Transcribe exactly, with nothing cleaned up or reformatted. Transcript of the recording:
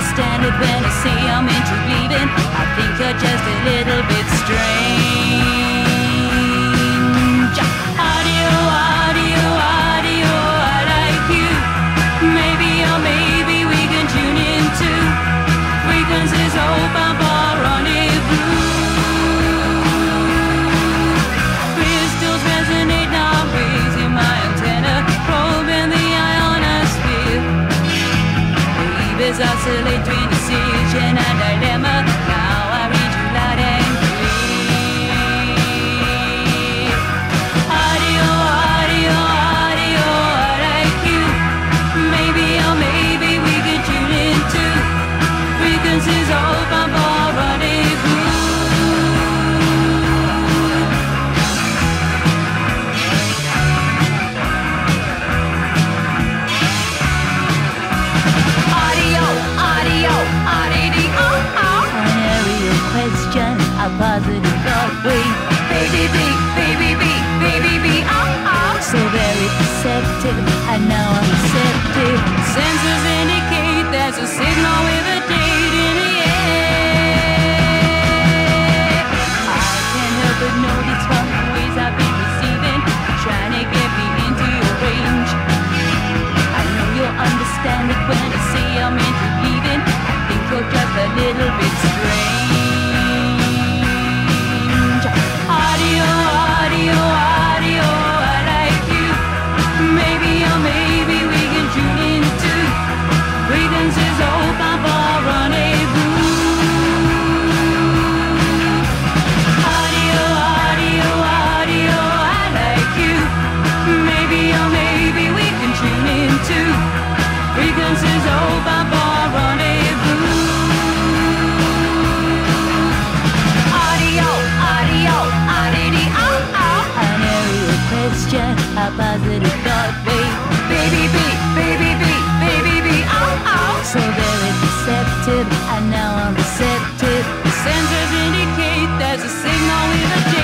understand it when I say I'm into believing. I think you're just a little bit strange. Audio, audio, audio, I like you. Maybe or maybe we can tune into frequencies open for rendezvous. Crystals resonate now, raising my antenna, probing the ionosphere. Waves oscillate between decision and dilemma. Now I read you loud and clear. Audio, audio, audio, I like you. Maybe or maybe we could tune into frequencies open for rendezvous. Audio, audio, audio, oh. An aerial question, a positive thought wave. Baby B, baby B, baby B, oh, oh. So very perceptive, and now I'm receptive. Sensors indicate there's a signal with a date in the air. I can't help but notice from the ways I've been receiving, trying to get me into your range. I know you'll understand it when I say I'm into believing. I think you're just a little bit strange. Audio, audio, audio, I like you. Maybe or maybe we can tune into frequencies open for rendezvous. Audio, audio, audio, I like you. Maybe or maybe we can tune into frequencies open for rendezvous. Audio, audio, audio, oh, oh. An aerial question, a positive thought wave. Baby B, baby B, baby B, oh, oh. So very deceptive, and now I'm receptive. The sensors indicate there's a signal with a